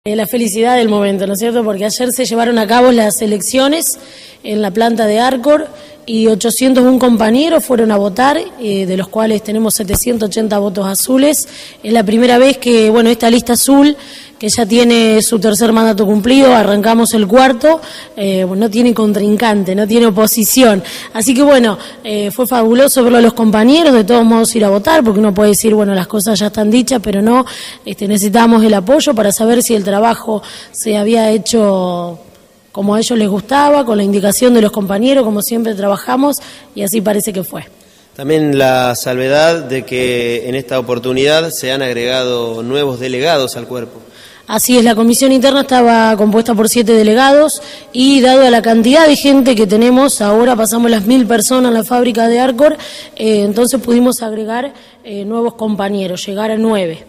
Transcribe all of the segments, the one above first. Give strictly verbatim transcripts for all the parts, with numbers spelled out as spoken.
La felicidad del momento, ¿no es cierto? Porque ayer se llevaron a cabo las elecciones en la planta de Arcor y ochocientos uno compañeros fueron a votar, eh, de los cuales tenemos setecientos ochenta votos azules. Es la primera vez que, bueno, esta lista azul, que ya tiene su tercer mandato cumplido, arrancamos el cuarto, eh, no tiene contrincante, no tiene oposición. Así que, bueno, eh, fue fabuloso verlo a los compañeros, de todos modos ir a votar, porque uno puede decir, bueno, las cosas ya están dichas, pero no, este, necesitamos el apoyo para saber si el trabajo se había hecho como a ellos les gustaba, con la indicación de los compañeros, como siempre trabajamos, y así parece que fue. También la salvedad de que en esta oportunidad se han agregado nuevos delegados al cuerpo. Así es, la comisión interna estaba compuesta por siete delegados y dado la cantidad de gente que tenemos, ahora pasamos las mil personas en la fábrica de Arcor, eh, entonces pudimos agregar eh, nuevos compañeros, llegar a nueve.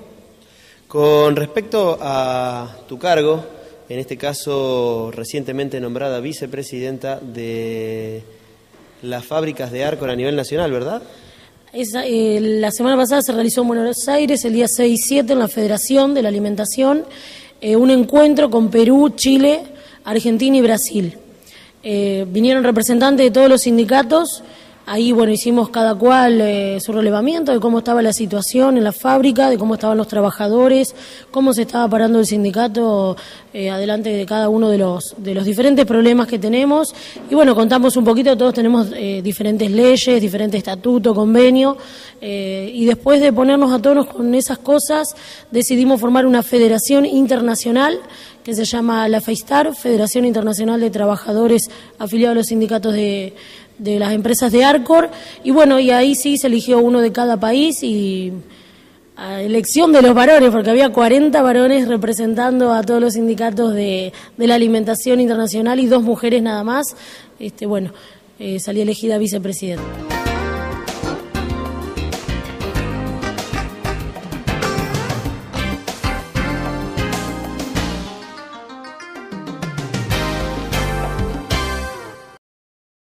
Con respecto a tu cargo, en este caso recientemente nombrada vicepresidenta de las fábricas de Arcor a nivel nacional, ¿verdad? Esa, eh, la semana pasada se realizó en Buenos Aires, el día seis y siete, en la Federación de la Alimentación, eh, un encuentro con Perú, Chile, Argentina y Brasil. Eh, vinieron representantes de todos los sindicatos. Ahí, bueno, hicimos cada cual eh, su relevamiento de cómo estaba la situación en la fábrica, de cómo estaban los trabajadores, cómo se estaba parando el sindicato eh, adelante de cada uno de los de los diferentes problemas que tenemos. Y bueno, contamos un poquito, todos tenemos eh, diferentes leyes, diferentes estatutos, convenios, eh, y después de ponernos a tonos con esas cosas, decidimos formar una federación internacional que se llama la FEISTAR, Federación Internacional de Trabajadores afiliados a los sindicatos de, de las empresas de Arcor, y bueno, y ahí sí se eligió uno de cada país y a elección de los varones, porque había cuarenta varones representando a todos los sindicatos de, de la alimentación internacional y dos mujeres nada más, este, bueno, eh, salí elegida vicepresidenta.